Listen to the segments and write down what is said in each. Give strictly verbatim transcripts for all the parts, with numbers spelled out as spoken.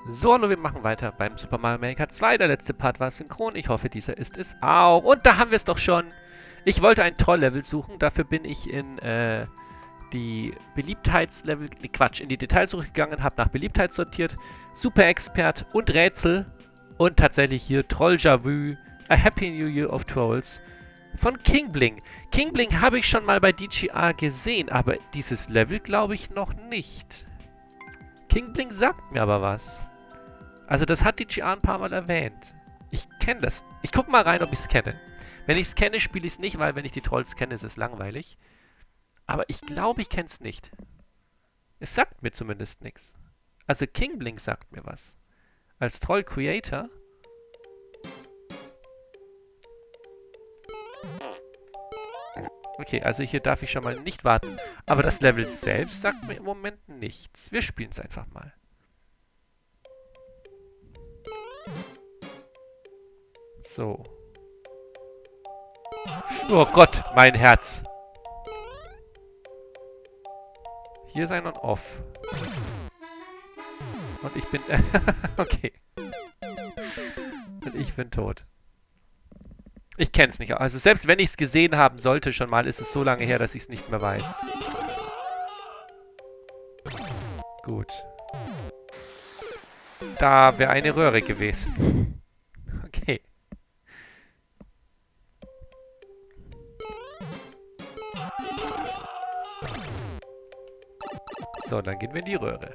So, hallo, wir machen weiter beim Super Mario Maker zwei. Der letzte Part war synchron. Ich hoffe, dieser ist es auch. Und da haben wir es doch schon. Ich wollte ein Troll-Level suchen. Dafür bin ich in äh, die Beliebtheitslevel... Nee, Quatsch, in die Detailsuche gegangen, habe nach Beliebtheit sortiert. Super Expert und Rätsel. Und tatsächlich hier Troll Javü, A Happy New Year of Trolls von King Bling. King Bling habe ich schon mal bei D G A gesehen, aber dieses Level glaube ich noch nicht. King Bling sagt mir aber was. Also das hat D G A ein paar Mal erwähnt. Ich kenne das. Ich gucke mal rein, ob ich es kenne. Wenn ich es kenne, spiele ich es nicht, weil wenn ich die Trolls kenne, ist es langweilig. Aber ich glaube, ich kenne es nicht. Es sagt mir zumindest nichts. Also King Bling sagt mir was. Als Troll-Creator. Okay, also hier darf ich schon mal nicht warten. Aber das Level selbst sagt mir im Moment nichts. Wir spielen es einfach mal. So. Oh Gott, mein Herz. Hier ist ein On-Off. Und ich bin... okay. Und ich bin tot. Ich kenne es nicht. Also selbst wenn ich es gesehen haben sollte schon mal, ist es so lange her, dass ich es nicht mehr weiß. Gut. Da wäre eine Röhre gewesen. Okay. So, dann gehen wir in die Röhre.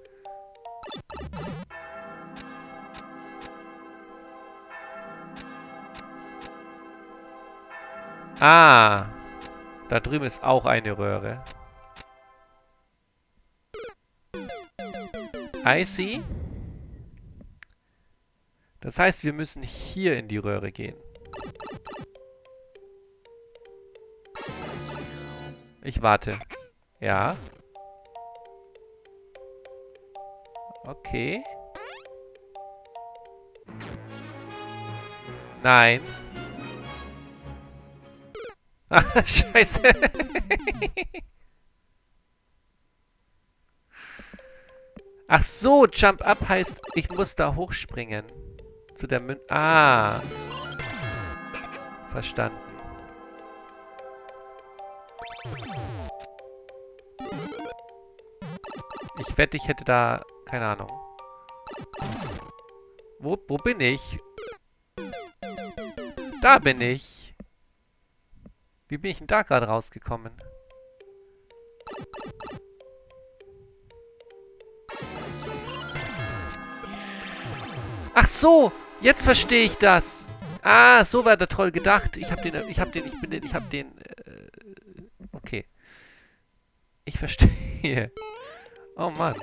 Ah, da drüben ist auch eine Röhre. I see. Das heißt, wir müssen hier in die Röhre gehen. Ich warte. Ja. Okay. Nein. Ah, scheiße. Ach so, Jump Up heißt, ich muss da hochspringen. Zu der Mün... Ah. Verstanden. Ich wette, ich hätte da... Keine Ahnung. Wo, wo bin ich? Da bin ich. Wie bin ich denn da gerade rausgekommen? Ach so, jetzt verstehe ich das. Ah, so war der Troll gedacht. Ich habe den, ich habe den, ich bin den, ich habe den. Äh, okay. Ich verstehe. Oh Mann.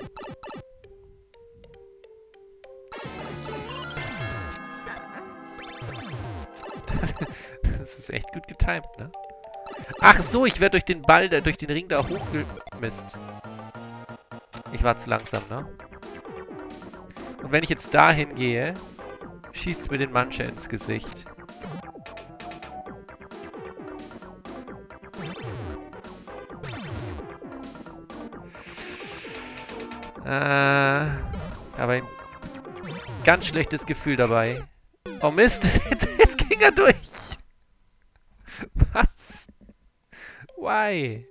Das ist echt gut getimt, ne? Ach so, ich werde durch den Ball, da, durch den Ring da hochgemist. Ich war zu langsam, ne? Und wenn ich jetzt dahin gehe, schießt mir den Mancher ins Gesicht. Äh, aber ein ganz schlechtes Gefühl dabei. Oh Mist, jetzt, jetzt ging er durch. Was? Why?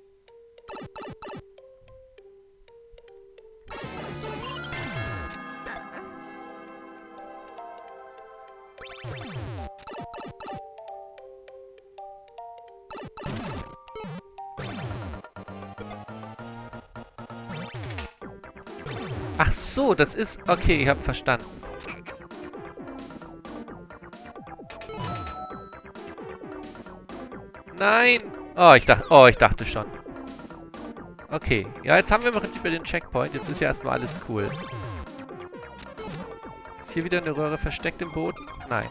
Ach so, das ist... Okay, ich habe verstanden. Nein! Oh, ich dachte... Oh, ich dachte schon. Okay. Ja, jetzt haben wir im Prinzip den Checkpoint. Jetzt ist ja erstmal alles cool. Ist hier wieder eine Röhre versteckt im Boden? Nein.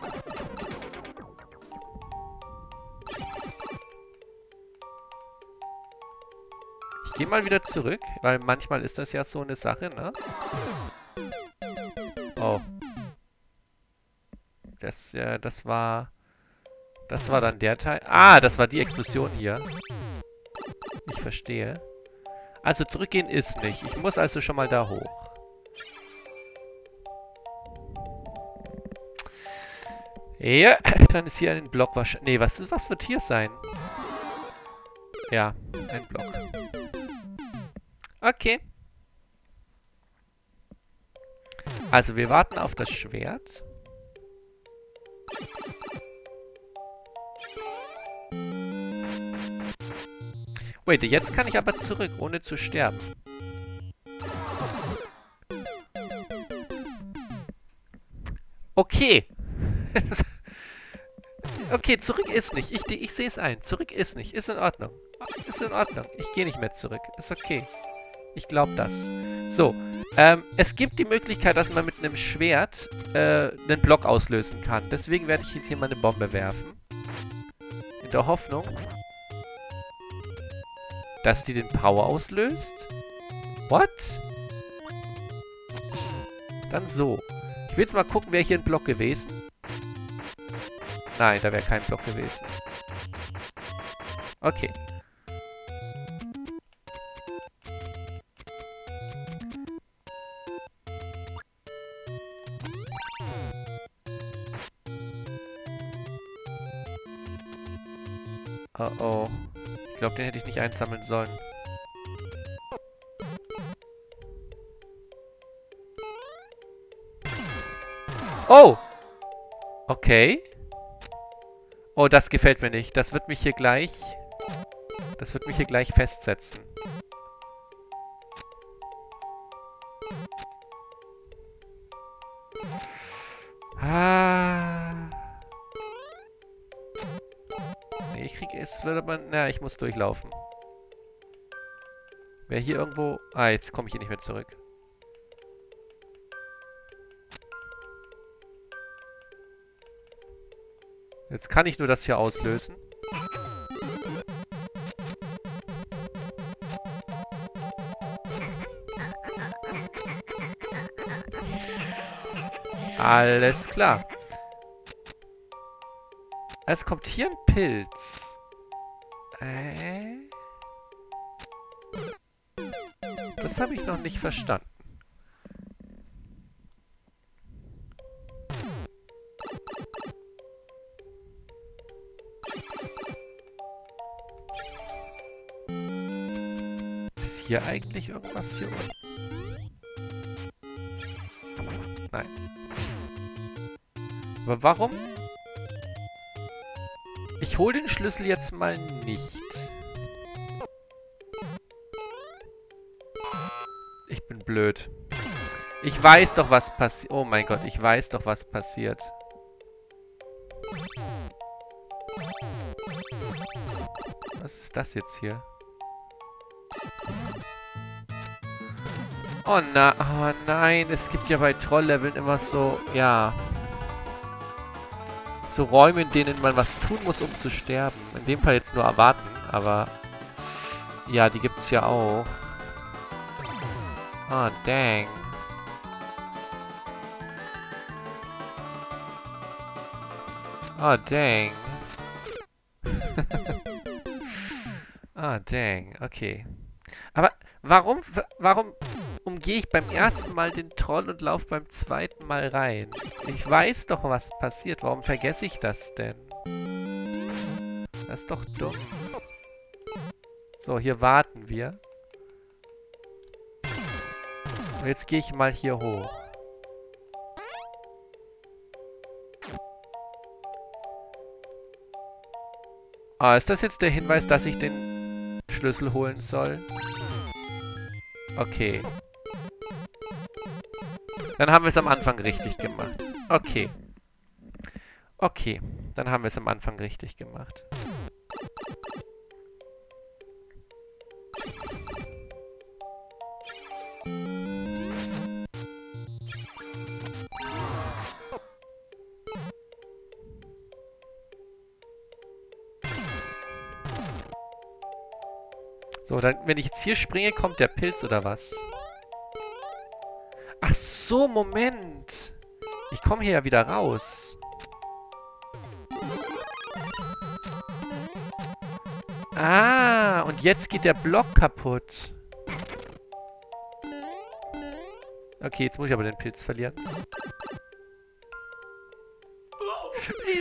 Ich gehe mal wieder zurück, weil manchmal ist das ja so eine Sache, ne? Oh. Das, ja, das war... Das war dann der Teil. Ah, das war die Explosion hier. Ich verstehe. Also zurückgehen ist nicht. Ich muss also schon mal da hoch. Ja, dann ist hier ein Block wahrscheinlich... Nee, was, ist, was wird hier sein? Ja, ein Block. Okay. Also, wir warten auf das Schwert. Wait, jetzt kann ich aber zurück, ohne zu sterben. Okay. Okay, zurück ist nicht. Ich, ich sehe es ein. Zurück ist nicht. Ist in Ordnung. Ist in Ordnung. Ich gehe nicht mehr zurück. Ist okay. Ich glaube das. So. Ähm, es gibt die Möglichkeit, dass man mit einem Schwert äh, einen Block auslösen kann. Deswegen werde ich jetzt hier mal eine Bombe werfen. In der Hoffnung, dass die den Power auslöst. What? Dann so. Ich will jetzt mal gucken, wäre hier ein Block gewesen. Nein, da wäre kein Block gewesen. Okay. Oh oh. Ich glaube, den hätte ich nicht einsammeln sollen. Oh! Okay. Oh, das gefällt mir nicht. Das wird mich hier gleich... Das wird mich hier gleich festsetzen. Ah. Nee, ich krieg... Es wird aber... Na, ich muss durchlaufen. Wäre hier irgendwo... Ah, jetzt komme ich hier nicht mehr zurück. Jetzt kann ich nur das hier auslösen. Alles klar. Es kommt hier ein Pilz. Äh? Das habe ich noch nicht verstanden. Ist hier eigentlich irgendwas hier unten? Nein. Aber warum? Ich hole den Schlüssel jetzt mal nicht. Ich bin blöd. Ich weiß doch, was passiert. Oh mein Gott, ich weiß doch, was passiert. Was ist das jetzt hier? Oh, na, oh nein, es gibt ja bei Trollleveln immer so, ja... So Räume, in denen man was tun muss, um zu sterben. In dem Fall jetzt nur erwarten, aber... Ja, die gibt's ja auch. Ah, oh, dang. Ah, oh, dang. Ah, oh, dang. Okay. Aber warum, warum umgehe ich beim ersten Mal den Troll und laufe beim zweiten Mal rein? Ich weiß doch, was passiert. Warum vergesse ich das denn? Das ist doch dumm. So, hier warten wir. Und jetzt gehe ich mal hier hoch. Ah, ist das jetzt der Hinweis, dass ich den Schlüssel holen soll? Okay. Dann haben wir es am Anfang richtig gemacht. Okay. Okay. Dann haben wir es am Anfang richtig gemacht. So, dann, wenn ich jetzt hier springe, kommt der Pilz oder was? Ach so, Moment. Ich komme hier ja wieder raus. Ah, und jetzt geht der Block kaputt. Okay, jetzt muss ich aber den Pilz verlieren.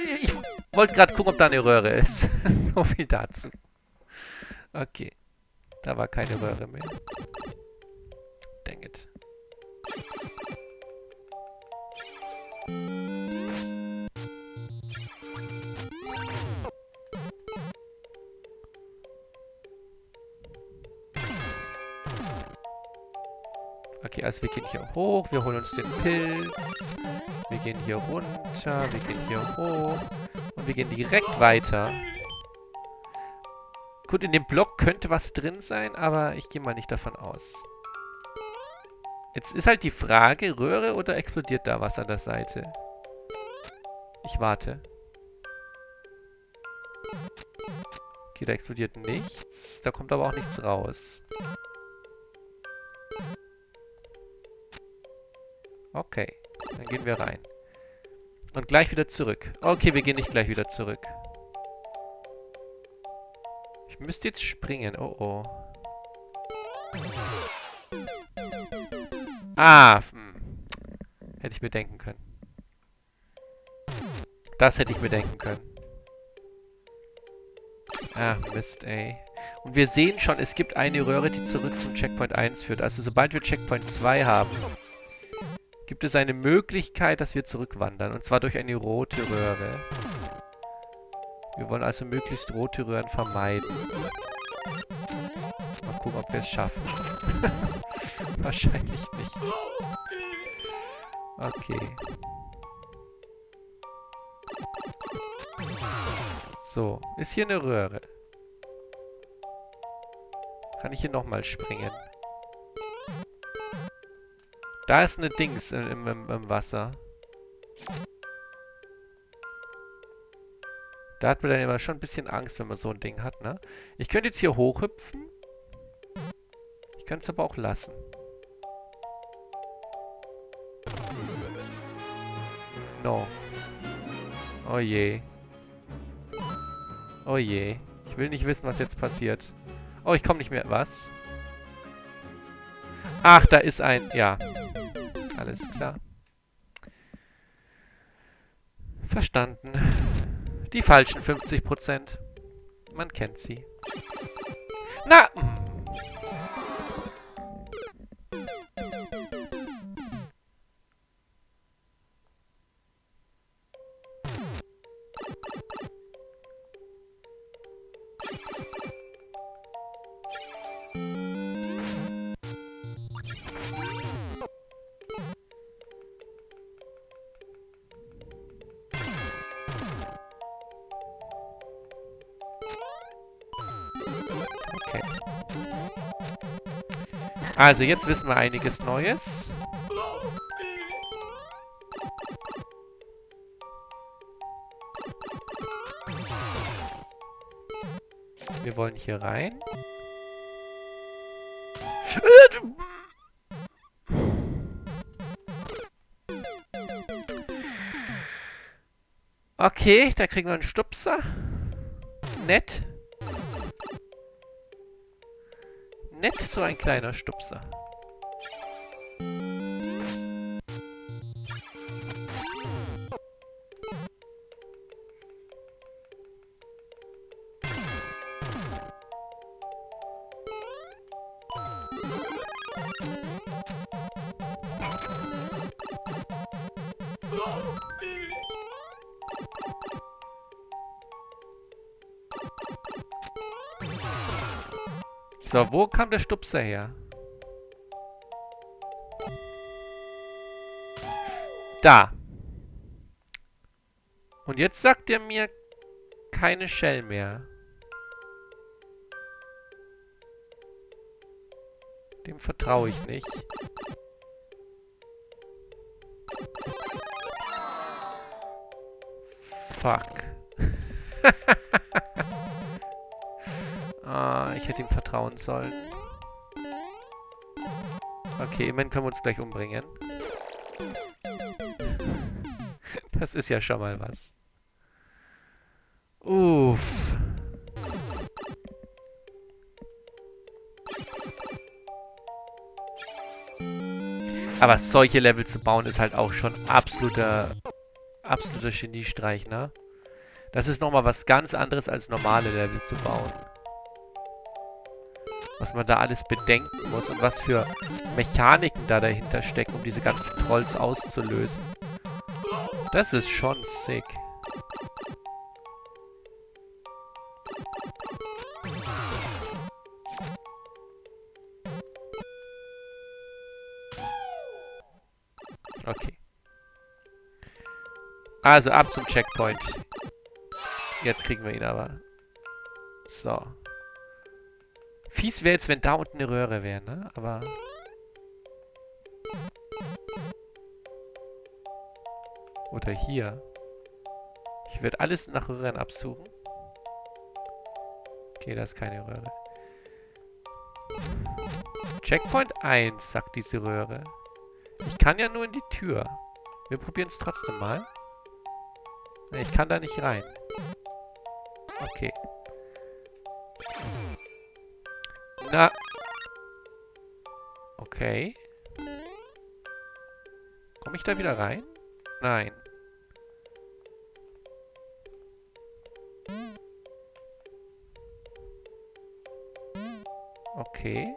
wollte gerade gucken, ob da eine Röhre ist. So viel dazu. Okay. Da war keine Röhre mehr. Dang it. Okay, also wir gehen hier hoch, wir holen uns den Pilz. Wir gehen hier runter, wir gehen hier hoch. Und wir gehen direkt weiter. Gut, in dem Block könnte was drin sein, aber ich gehe mal nicht davon aus. Jetzt ist halt die Frage, Röhre oder explodiert da was an der Seite? Ich warte. Okay, da explodiert nichts. Da kommt aber auch nichts raus. Okay, dann gehen wir rein. Und gleich wieder zurück. Okay, wir gehen nicht gleich wieder zurück. Ich müsste jetzt springen. Oh, oh. Ah, hm. Hätte ich mir denken können. Das hätte ich mir denken können. Ach, Mist, ey. Und wir sehen schon, es gibt eine Röhre, die zurück zum Checkpoint eins führt. Also sobald wir Checkpoint zwei haben, gibt es eine Möglichkeit, dass wir zurückwandern. Und zwar durch eine rote Röhre. Wir wollen also möglichst rote Röhren vermeiden. Mal gucken, ob wir es schaffen. Wahrscheinlich nicht. Okay. So, ist hier eine Röhre. Kann ich hier nochmal springen? Da ist eine Dings im, im, im Wasser. Da hat man dann immer schon ein bisschen Angst, wenn man so ein Ding hat, ne? Ich könnte jetzt hier hochhüpfen. Ich könnte es aber auch lassen. No. Oh je. Oh je. Ich will nicht wissen, was jetzt passiert. Oh, ich komme nicht mehr. Was? Ach, da ist ein... Ja. Alles klar. Verstanden. Die falschen fünfzig Prozent. Man kennt sie. Na! Okay. Also, jetzt wissen wir einiges Neues. Wir wollen hier rein. Okay, da kriegen wir einen Stupser. Nett. Nett, so ein kleiner Stupser. So, wo kam der Stupser her? Da. Und jetzt sagt er mir keine Shell mehr. Dem vertraue ich nicht. Fuck. Ah, ich hätte ihm vertrauen sollen. Okay, immerhin können wir uns gleich umbringen. Das ist ja schon mal was. Uff. Aber solche Level zu bauen ist halt auch schon absoluter, absoluter Geniestreich, ne? Das ist nochmal was ganz anderes als normale Level zu bauen. Was man da alles bedenken muss und was für Mechaniken da dahinter stecken, um diese ganzen Trolls auszulösen. Das ist schon sick. Okay. Also ab zum Checkpoint. Jetzt kriegen wir ihn aber. So. Fies wäre jetzt, wenn da unten eine Röhre wäre, ne? Aber... Oder hier. Ich werde alles nach Röhren absuchen. Okay, da ist keine Röhre. Checkpoint eins, sagt diese Röhre. Ich kann ja nur in die Tür. Wir probieren es trotzdem mal. Ne, ich kann da nicht rein. Okay. Na. Okay. Komme ich da wieder rein? Nein. Okay.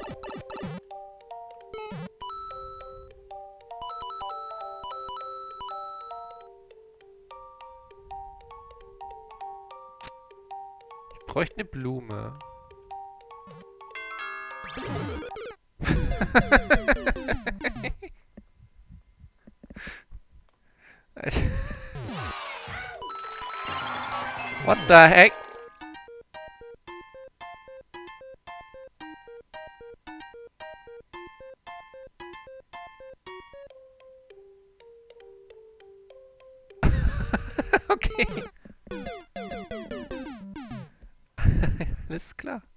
Ich bräuchte eine Blume. What the heck? Okay. Alles klar.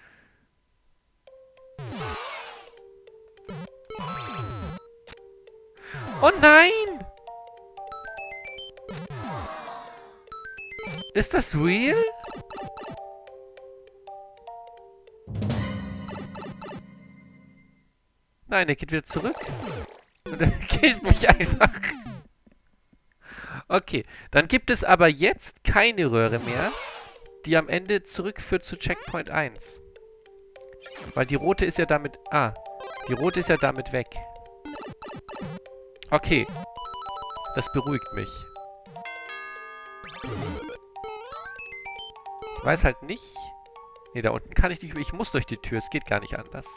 Oh nein! Ist das real? Nein, er geht wieder zurück. Und er killt mich einfach. Okay, dann gibt es aber jetzt keine Röhre mehr, die am Ende zurückführt zu Checkpoint eins. Weil die rote ist ja damit... Ah, die rote ist ja damit weg. Okay. Das beruhigt mich. Ich weiß halt nicht... Ne, da unten kann ich nicht... Ich muss durch die Tür. Es geht gar nicht anders.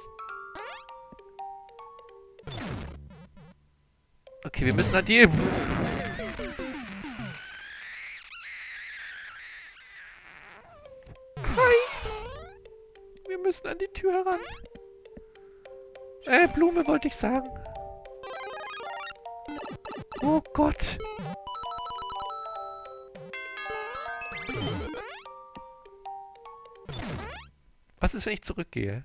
Okay, wir müssen an die... Wir müssen an die Tür heran. Äh, Blume wollte ich sagen. Oh Gott. Was ist, wenn ich zurückgehe?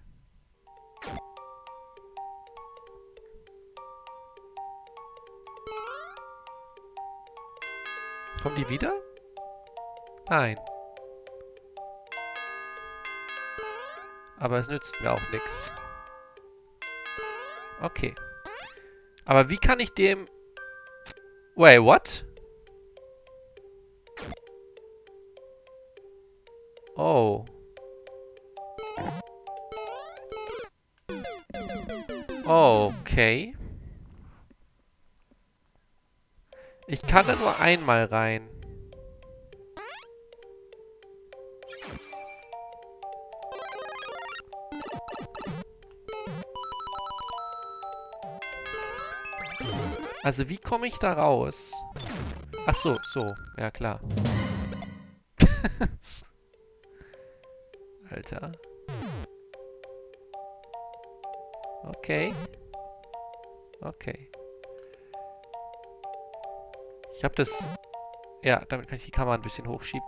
Kommen die wieder? Nein. Aber es nützt mir auch nichts. Okay. Aber wie kann ich dem... Wait, what? Oh. Okay. Ich kann da nur einmal rein. Also wie komme ich da raus? Ach so, so. Ja, klar. Alter. Okay. Okay. Ich habe das... Ja, damit kann ich die Kamera ein bisschen hochschieben.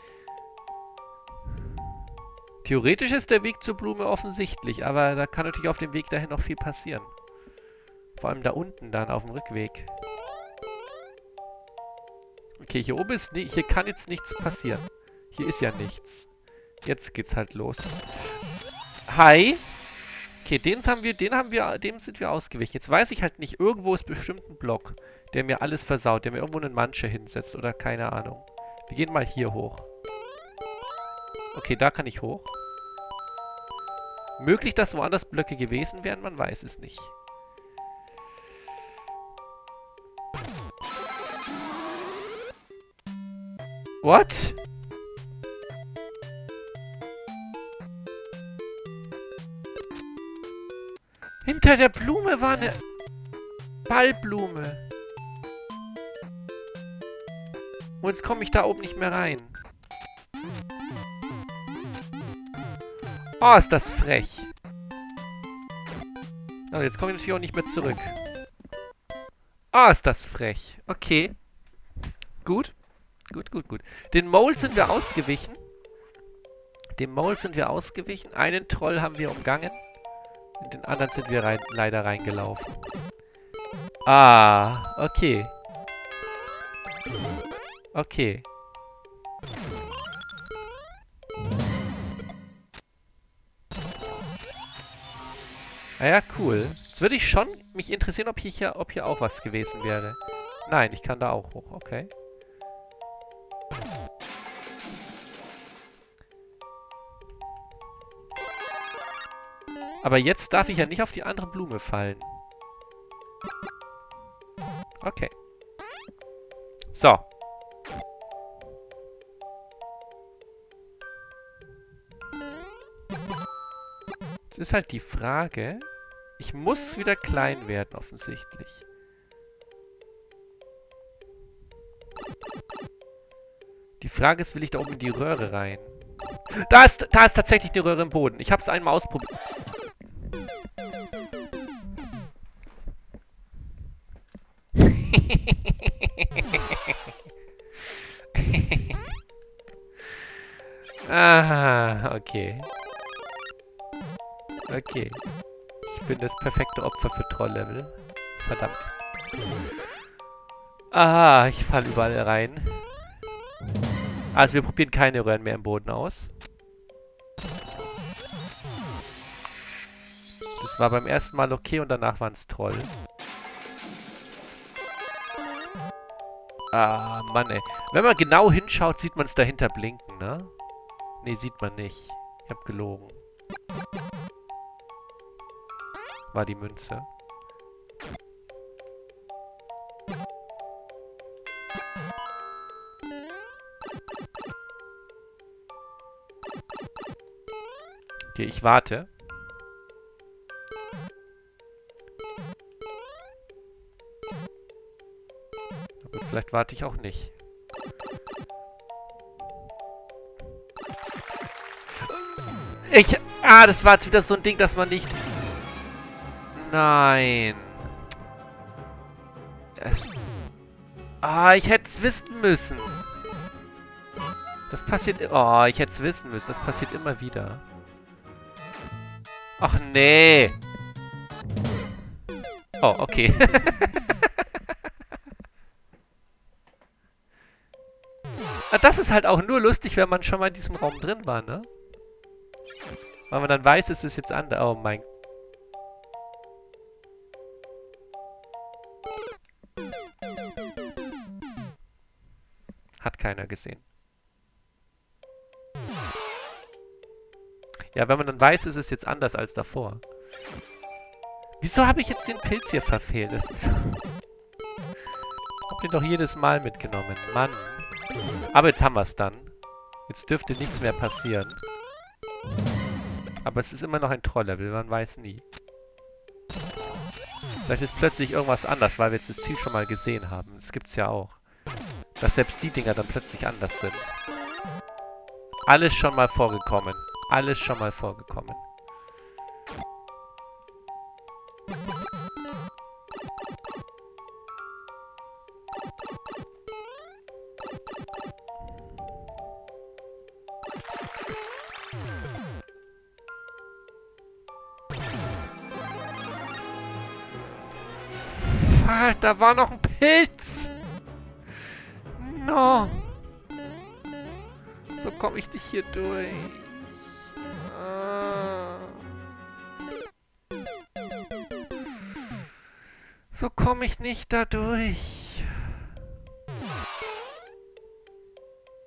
Theoretisch ist der Weg zur Blume offensichtlich, aber da kann natürlich auf dem Weg dahin noch viel passieren. Vor allem da unten dann auf dem Rückweg. Okay, hier oben ist... Hier kann jetzt nichts passieren. Hier ist ja nichts. Jetzt geht's halt los. Hi. Okay, den haben wir, den haben wir, dem sind wir ausgewichen. Jetzt weiß ich halt nicht, irgendwo ist bestimmt ein Block, der mir alles versaut, der mir irgendwo einen Manche hinsetzt oder keine Ahnung. Wir gehen mal hier hoch. Okay, da kann ich hoch. Möglich, dass woanders Blöcke gewesen wären, man weiß es nicht. What? Hinter der Blume war eine Ballblume. Und jetzt komme ich da oben nicht mehr rein. Oh, ist das frech. Aber jetzt komme ich natürlich auch nicht mehr zurück. Oh, ist das frech. Okay. Gut. Gut, gut, gut. Den Mole sind wir ausgewichen. Dem Mole sind wir ausgewichen. Einen Troll haben wir umgangen. In den anderen sind wir rein, leider reingelaufen. Ah, okay. Okay. Naja, cool. Jetzt würde ich schon mich interessieren, ob hier, ob hier auch was gewesen wäre. Nein, ich kann da auch hoch. Okay. Aber jetzt darf ich ja nicht auf die andere Blume fallen. Okay. So. Jetzt ist halt die Frage... Ich muss wieder klein werden, offensichtlich. Die Frage ist, will ich da oben in die Röhre rein? Da ist, da ist tatsächlich eine Röhre im Boden. Ich habe es einmal ausprobiert. Ah, okay. Okay. Ich bin das perfekte Opfer für Troll-Level. Verdammt. Ah, ich falle überall rein. Also wir probieren keine Röhren mehr im Boden aus. Das war beim ersten Mal okay und danach waren es Troll. Ah, Mann, ey. Wenn man genau hinschaut, sieht man es dahinter blinken, ne? Ne, sieht man nicht. Ich hab gelogen. War die Münze. Okay, ich warte. Aber vielleicht warte ich auch nicht. Ich... Ah, das war jetzt wieder so ein Ding, dass man nicht... Nein. Es... Ah, ich hätte es wissen müssen. Das passiert... Oh, ich hätte es wissen müssen. Das passiert immer wieder. Ach, nee. Oh, okay. Das ist halt auch nur lustig, wenn man schon mal in diesem Raum drin war, ne? Weil man dann weiß, es ist jetzt anders. Oh mein Gott. Hat keiner gesehen. Ja, wenn man dann weiß, ist es jetzt anders als davor. Wieso habe ich jetzt den Pilz hier verfehlt? Das ist... Ich hab den doch jedes Mal mitgenommen. Mann. Aber jetzt haben wir es dann. Jetzt dürfte nichts mehr passieren. Aber es ist immer noch ein Troll-Level, man weiß nie. Vielleicht ist plötzlich irgendwas anders, weil wir jetzt das Ziel schon mal gesehen haben. Das gibt's ja auch. Dass selbst die Dinger dann plötzlich anders sind. Alles schon mal vorgekommen. Alles schon mal vorgekommen. Fuck, da war noch ein Pilz! No! So komme ich nicht hier durch. Ah. So komme ich nicht da durch.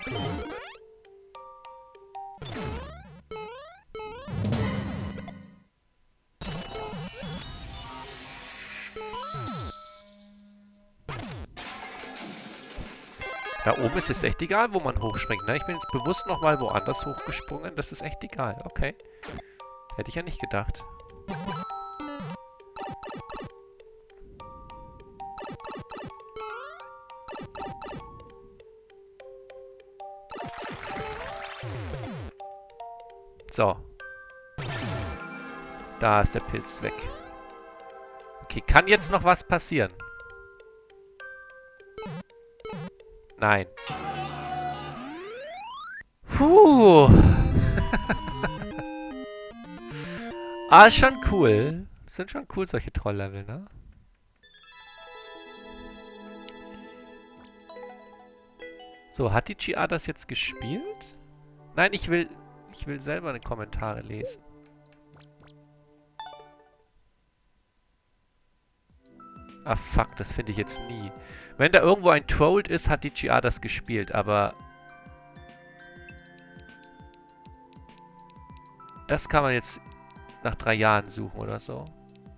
Da oben ist es echt egal, wo man hochspringt, ne? Ich bin jetzt bewusst nochmal woanders hochgesprungen. Das ist echt egal. Okay. Hätte ich ja nicht gedacht. So. Da ist der Pilz weg. Okay, kann jetzt noch was passieren? Nein. Puh. Ah, ist schon cool. Sind schon cool, solche Trolllevel, ne? So, hat die G A das jetzt gespielt? Nein, ich will... Ich will selber eine Kommentare lesen. Ah, fuck, das finde ich jetzt nie. Wenn da irgendwo ein Trolled ist, hat die G A das gespielt, aber... Das kann man jetzt nach drei Jahren suchen oder so.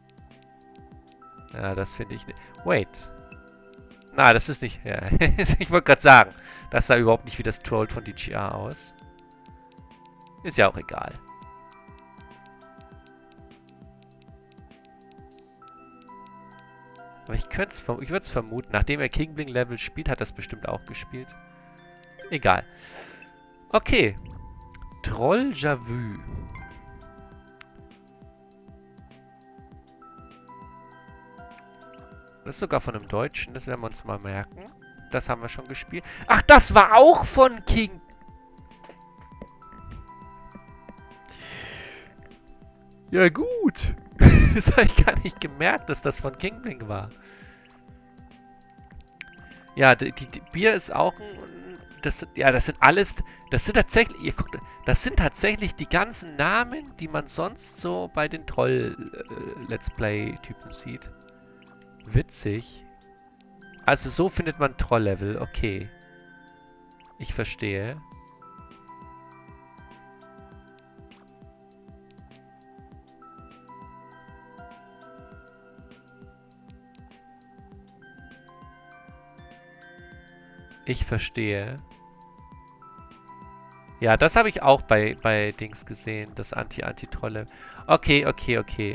Ja, das finde ich nicht. Wait. Na, das ist nicht... Ja, ich wollte gerade sagen, das sah überhaupt nicht wie das Trolled von die G A aus. Ist ja auch egal. Aber ich könnte es, ich würde es vermuten. Nachdem er Kingling Level spielt, hat er es bestimmt auch gespielt. Egal. Okay. Troll Javü. Das ist sogar von einem Deutschen. Das werden wir uns mal merken. Das haben wir schon gespielt. Ach, das war auch von King... Ja gut. Das habe ich gar nicht gemerkt, dass das von Kingling war. Ja, die, die, die Bier ist auch ein... Das sind, ja, das sind alles... Das sind tatsächlich... Ihr guckt, das sind tatsächlich die ganzen Namen, die man sonst so bei den Troll-Let's Play-Typen sieht. Witzig. Also so findet man Troll-Level. Okay. Ich verstehe. Ich verstehe. Ja, das habe ich auch bei, bei Dings gesehen, das Anti-Anti-Trolle. Okay, okay, okay.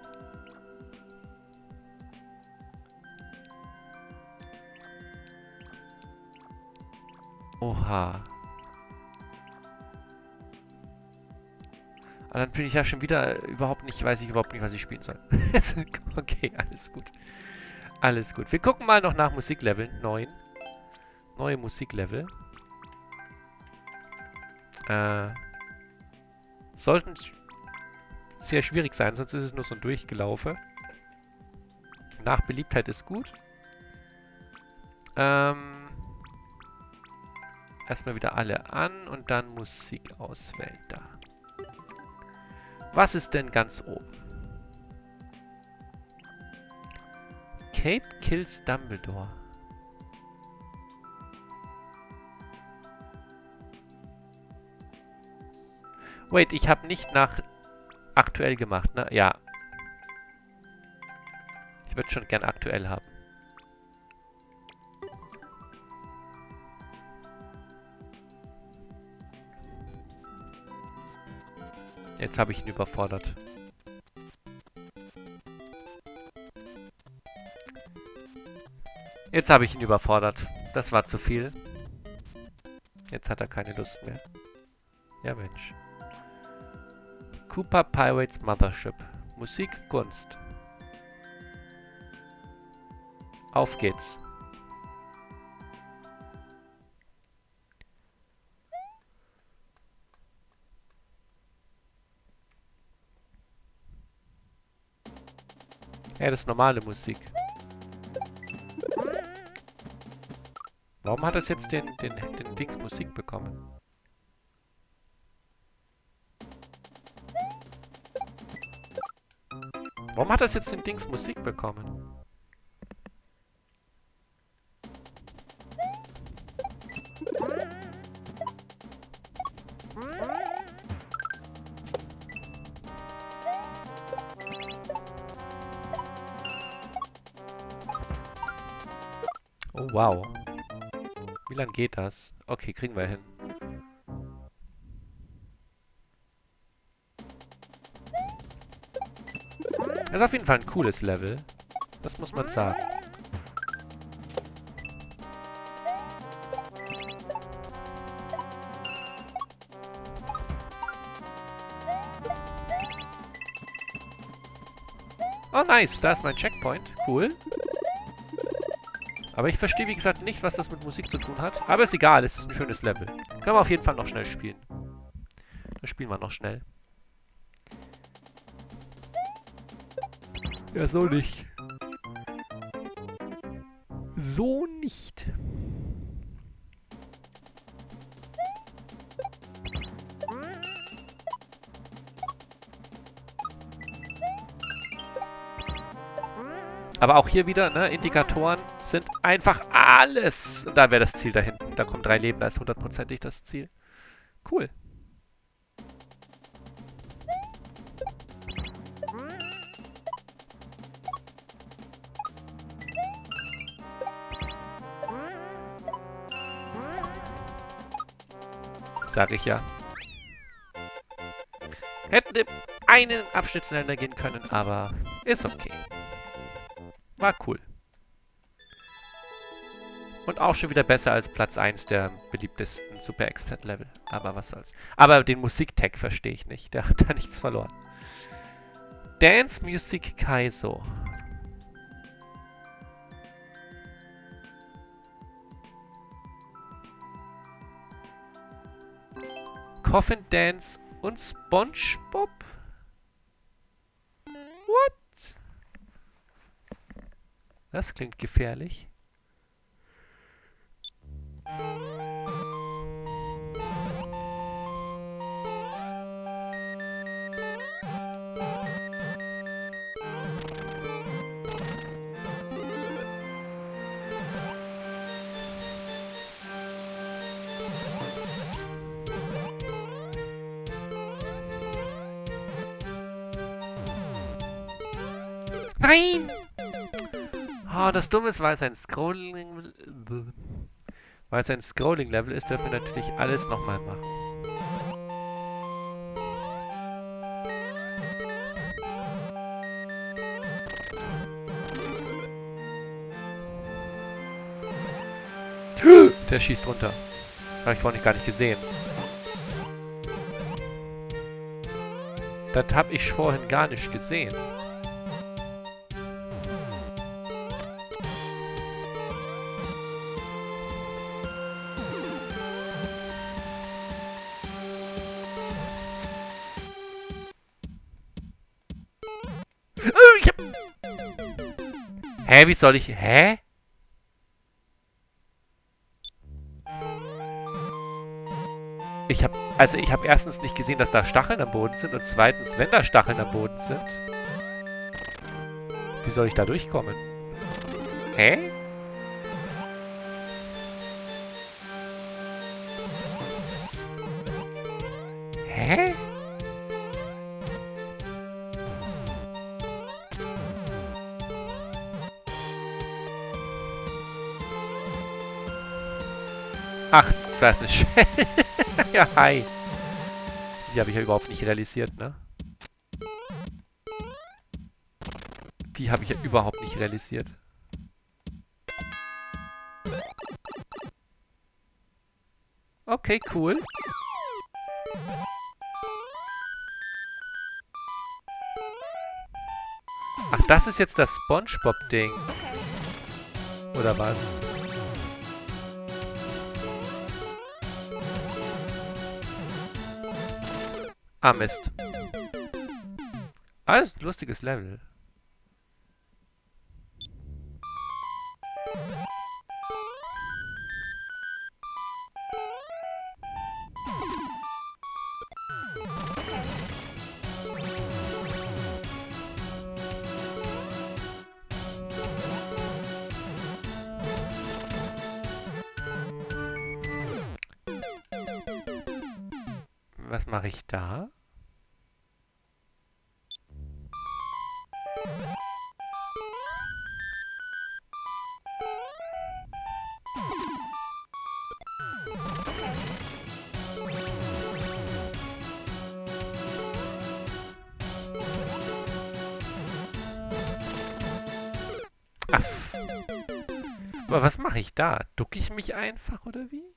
Oha. Aber dann bin ich ja schon wieder überhaupt nicht, weiß ich überhaupt nicht, was ich spielen soll. Okay, alles gut. Alles gut. Wir gucken mal noch nach Musiklevel neun. Neue Musiklevel. Äh, sollten sehr schwierig sein, sonst ist es nur so ein Durchgelaufe. Nach Beliebtheit ist gut. Ähm, erstmal wieder alle an und dann Musik auswählen. Da. Was ist denn ganz oben? Cape kills Dumbledore. Wait, ich habe nicht nach aktuell gemacht, ne? Ja. Ich würde schon gern aktuell haben. Jetzt habe ich ihn überfordert. Jetzt habe ich ihn überfordert. Das war zu viel. Jetzt hat er keine Lust mehr. Ja, Mensch. Koopa Pirates Mothership. Musik, Kunst. Auf geht's. Ja, das ist normale Musik. Warum hat das jetzt den, den, den Dings Musik bekommen? Warum hat das jetzt den Dings Musik bekommen? wow. Wie lange geht das? Okay, kriegen wir hin. Das ist auf jeden Fall ein cooles Level. Das muss man sagen. Oh, nice. Da ist mein Checkpoint. Cool. Aber ich verstehe, wie gesagt, nicht, was das mit Musik zu tun hat. Aber ist egal. Es ist ein schönes Level. Können wir auf jeden Fall noch schnell spielen. Das spielen wir noch schnell. Ja, so nicht. So nicht. Aber auch hier wieder, ne, Indikatoren sind einfach alles. Und da wäre das Ziel da hinten. Da kommen drei Leben, da ist hundertprozentig das Ziel. Cool. Sag ich ja. Hätten einen Abschnitt schneller gehen können, aber ist okay. War cool. Und auch schon wieder besser als Platz eins der beliebtesten Super Expert Level. Aber was soll's. Aber den Musik-Tag verstehe ich nicht. Der hat da nichts verloren. Dance Music Kaizo. Coffin Dance und SpongeBob? What? Das klingt gefährlich. Nein! Oh, das Dumme ist, weil es ein Scrolling... Weil es ein Scrolling-Level ist, dürfen wir natürlich alles nochmal machen. Der schießt runter. Habe ich vorhin gar nicht gesehen. Das habe ich vorhin gar nicht gesehen. Ich hab... Hä, wie soll ich... Hä? Ich hab... Also ich habe erstens nicht gesehen, dass da Stacheln am Boden sind und zweitens, wenn da Stacheln am Boden sind... Wie soll ich da durchkommen? Hä? Hä? Ach, da ist eine Shell. Ja, hi. Die habe ich ja überhaupt nicht realisiert, ne? Die habe ich ja überhaupt nicht realisiert. Okay, cool. Ach, das ist jetzt das SpongeBob-Ding. Oder was? Ah, Mist. Ah, das ist ein lustiges Level. Was mache ich da? Ach. Aber was mache ich da? Ducke ich mich einfach, oder wie?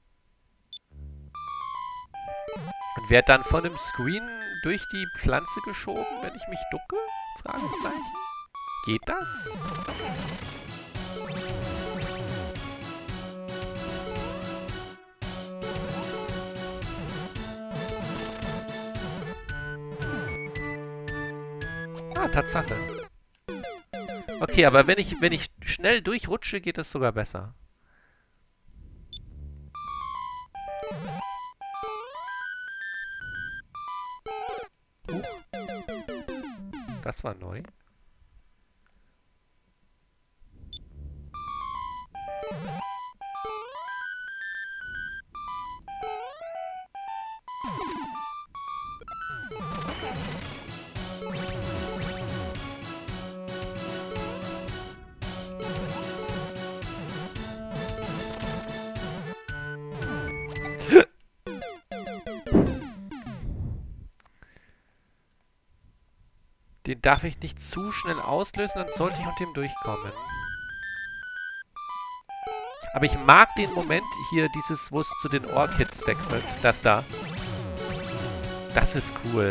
Und werde dann von dem Screen durch die Pflanze geschoben, wenn ich mich ducke? Fragezeichen. Geht das? Ah, Tatsache. Okay, aber wenn ich, wenn ich schnell durchrutsche, geht es sogar besser. Huch. Das war neu. Den darf ich nicht zu schnell auslösen, dann sollte ich unter ihm durchkommen. Aber ich mag den Moment hier, dieses, wo es zu den Orchids wechselt. Das da. Das ist cool.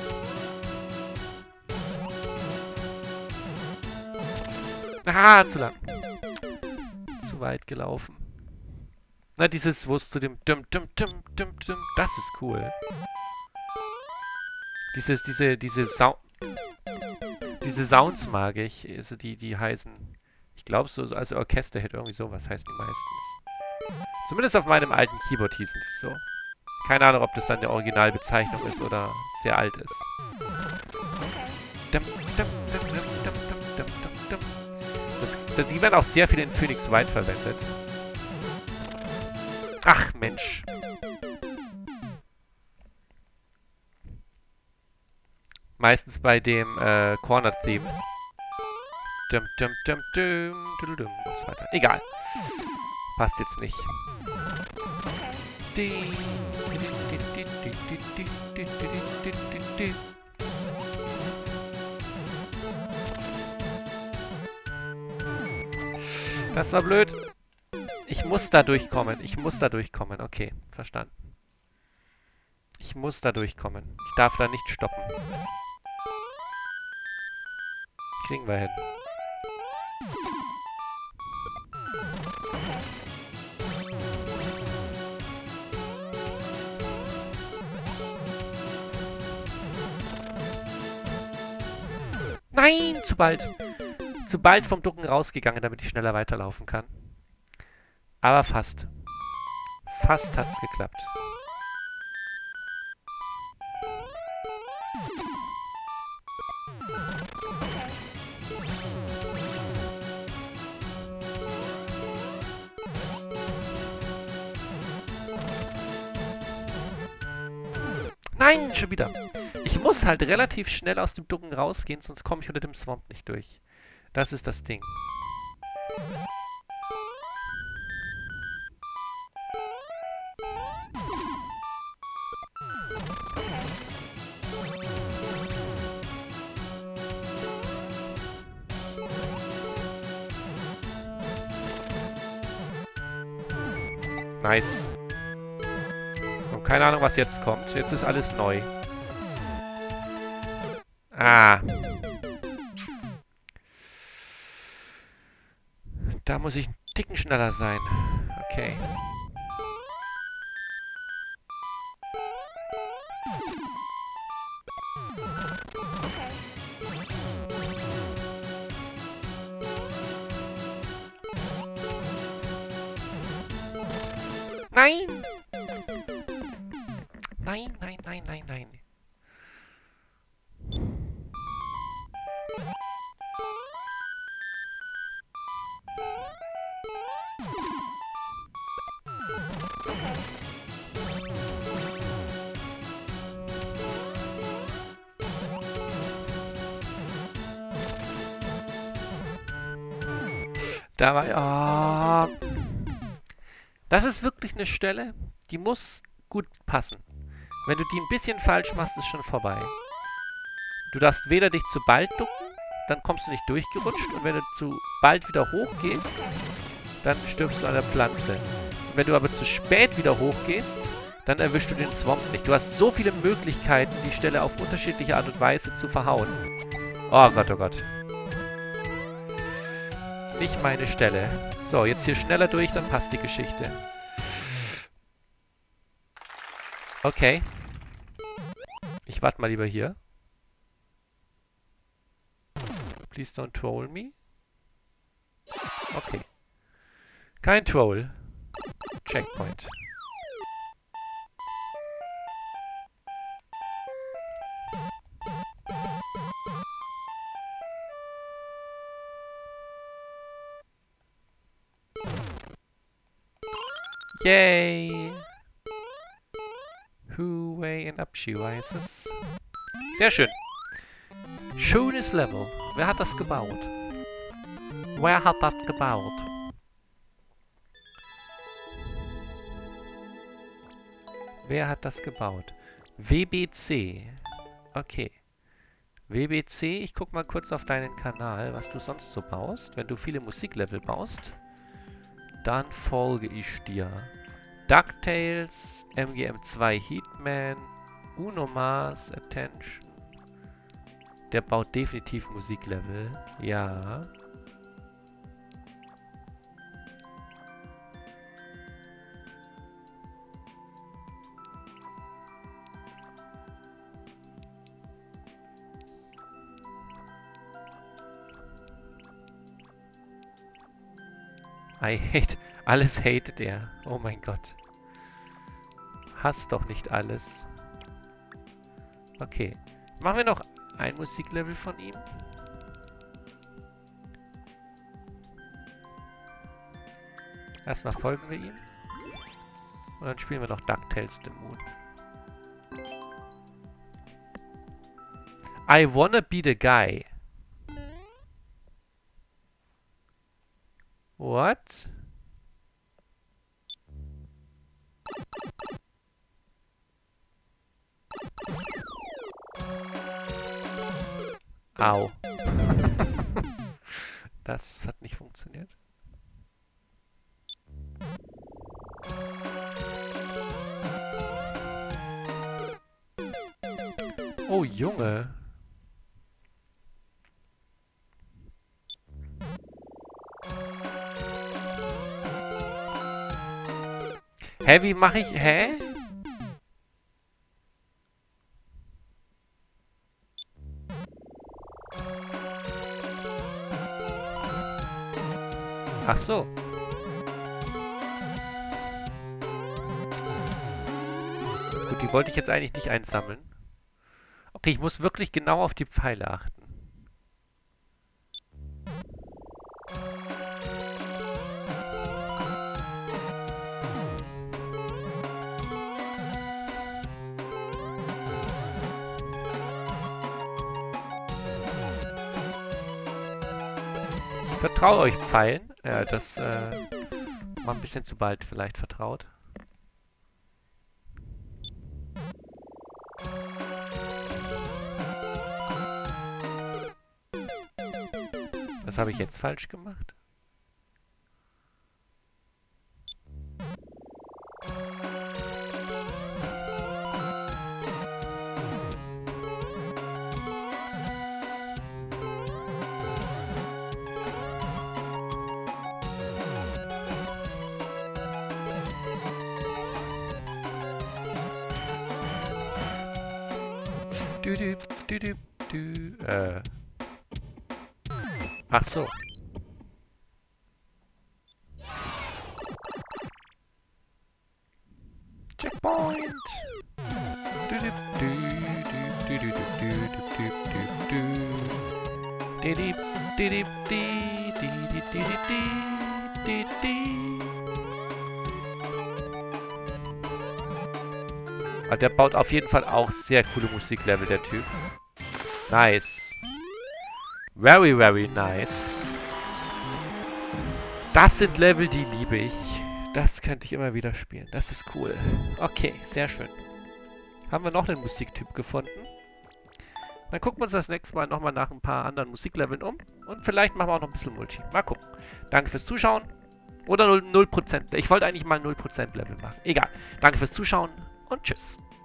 Ah, zu lang. Zu weit gelaufen. Na, dieses, wo es zu dem Dum, Dum, Dum, Dum, Dum, das ist cool. Dieses, diese, diese Sound... Diese Sounds mag ich, also die, die heißen, ich glaube so, also Orchesterhit, irgendwie sowas heißen die meistens. Zumindest auf meinem alten Keyboard hießen die so. Keine Ahnung, ob das dann eine Originalbezeichnung ist oder sehr alt ist. Das, die werden auch sehr viel in Phoenix Wright verwendet. Ach, Mensch. Meistens bei dem äh, Corner-Theme. Dum, dum, dum, dum, dum, dum, und so weiter. Egal. Passt jetzt nicht. Das war blöd. Ich muss da durchkommen. Ich muss da durchkommen. Okay, verstanden. Ich muss da durchkommen. Ich darf da nicht stoppen. Kriegen wir hin. Nein, zu bald. Zu bald vom Ducken rausgegangen, damit ich schneller weiterlaufen kann. Aber fast. Fast hat's geklappt. Nein, schon wieder. Ich muss halt relativ schnell aus dem Ducken rausgehen, sonst komme ich unter dem Swamp nicht durch. Das ist das Ding. Nice. Und keine Ahnung, was jetzt kommt. Jetzt ist alles neu. Ah. Da muss ich einen Ticken schneller sein. Okay. Nein! Nein, nein, nein, nein, nein. Da war... Oh, Das ist wirklich eine Stelle, die muss gut passen. Wenn du die ein bisschen falsch machst, ist schon vorbei. Du darfst weder dich zu bald ducken, dann kommst du nicht durchgerutscht. Und wenn du zu bald wieder hochgehst, dann stirbst du an der Pflanze. Und wenn du aber zu spät wieder hochgehst, dann erwischst du den Swamp nicht. Du hast so viele Möglichkeiten, die Stelle auf unterschiedliche Art und Weise zu verhauen. Oh Gott, oh Gott. Nicht meine Stelle. So, jetzt hier schneller durch, dann passt die Geschichte. Okay. Ich warte mal lieber hier. Please don't troll me. Okay. Kein Troll. Checkpoint. Yay! Huawei and Abschiweises. Sehr schön. Schönes Level. Wer hat das gebaut? Wer hat das gebaut? Wer hat das gebaut? W B C. Okay. W B C, ich guck mal kurz auf deinen Kanal, was du sonst so baust. Wenn du viele Musiklevel baust, dann folge ich dir. DuckTales, M G M zwei Heatman, Uno Mars, Attention. Der baut definitiv Musiklevel. Ja. I hate... Alles hatet er. Oh mein Gott. Hasst doch nicht alles. Okay. Machen wir noch ein Musiklevel von ihm. Erstmal folgen wir ihm. Und dann spielen wir noch DuckTales the Moon. I wanna be the guy. What? Au. Das hat nicht funktioniert. Oh, Junge. Hä, wie mache ich... Hä? Ach so. Gut, die wollte ich jetzt eigentlich nicht einsammeln. Okay, ich muss wirklich genau auf die Pfeile achten. Ich vertraue euch Pfeilen. Ja, das äh, war ein bisschen zu bald vielleicht vertraut. Was habe ich jetzt falsch gemacht? Du, du, du, du, du, äh. Ach so. Checkpoint. Du, du, du, du, du, du, du, du, du, du. Di, di, di, di, di, di, di, di, di, di, di. Aber der baut auf jeden Fall auch sehr coole Musiklevel, der Typ. Nice. Very, very nice. Das sind Level, die liebe ich. Das könnte ich immer wieder spielen. Das ist cool. Okay, sehr schön. Haben wir noch einen Musiktyp gefunden. Dann gucken wir uns das nächste Mal nochmal nach ein paar anderen Musikleveln um. Und vielleicht machen wir auch noch ein bisschen Multi. Mal gucken. Danke fürs Zuschauen. Oder null Prozent. Ich wollte eigentlich mal null Prozent Level machen. Egal. Danke fürs Zuschauen und tschüss.